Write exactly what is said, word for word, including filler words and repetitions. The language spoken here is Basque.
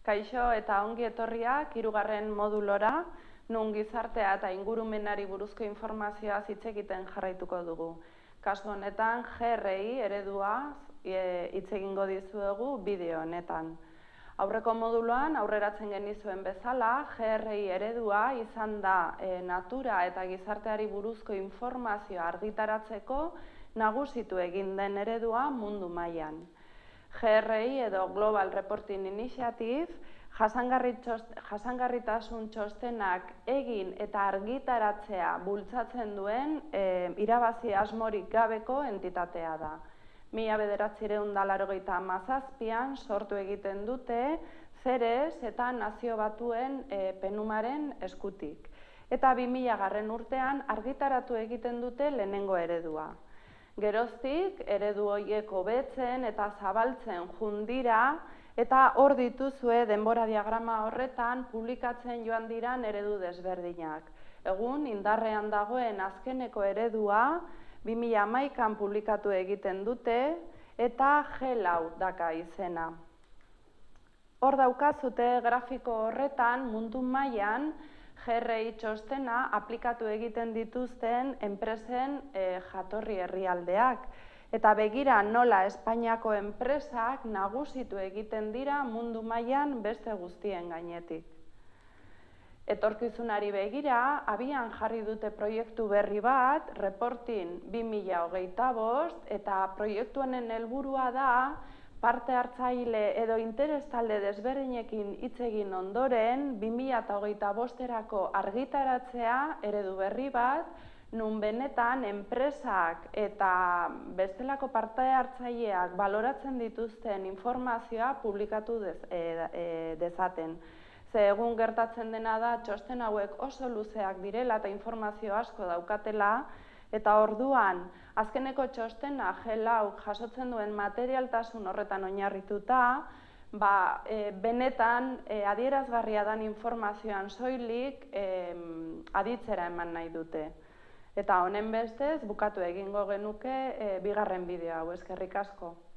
Kaixo eta ongi etorriak hirugarren modulora, nun gizartea eta ingurumenari buruzko informazioa hitz egiten jarraituko dugu. Kasu honetan, G R I eredua hitz egingo dizuegu bideo honetan. Aurreko moduloan aurreratzen genizuen bezala, G R I eredua izan da natura eta gizarteari buruzko informazioa argitaratzeko nagusitu egin den eredua mundu mailan. G R I edo Global Reporting Initiative jasangarritasun txostenak egin eta argitaratzea bultzatzen duen irabazi asmorik gabeko entitatea da. Mila bederatziehun eta laurogeita hamazazpian sortu egiten dute Ceres eta Nazio Batuen penumaren eskutik. Eta bi mila garren urtean argitaratu egiten dute lehenengo eredua. Geroztik, eredu horiek hobetzen eta zabaltzen jundira, eta hor dituzue denbora diagrama horretan publikatzen joan diran eredu desberdinak. Egun, indarrean dagoen azkeneko eredua, bi mila hamaikan publikatu egiten dute, eta G lau daka izena. Hor daukazute grafiko horretan mundu mailan G R I txostena aplikatu egiten dituzten enpresen jatorri herrialdeak. Eta begira nola Espainiako enpresak nagusitu egiten dira mundu mailan beste guztien gainetik. Etorkizunari begira, abian jarri dute proiektu berri bat, Reporting bi mila hogeita bost, eta proiektu honen helburua da parte hartzaile edo interestalde desberdinekin hitz egin ondoren, bi mila hogeita bosterako argitaratzea eredu berri bat, nun benetan enpresak eta bestelako parte hartzaileak baloratzen dituzten informazioa publikatu dezaten. Ze egun gertatzen dena da txosten hauek oso luzeak direla eta informazio asko daukatela, eta orduan, azkeneko txostena G lau jasotzen duen materialtasun horretan oinarrituta, benetan adierazgarria den informazioan soilik aditzera eman nahi dute. Eta honen bestez, bukatu egingo genuke bigarren bideo hau, eskerrik asko.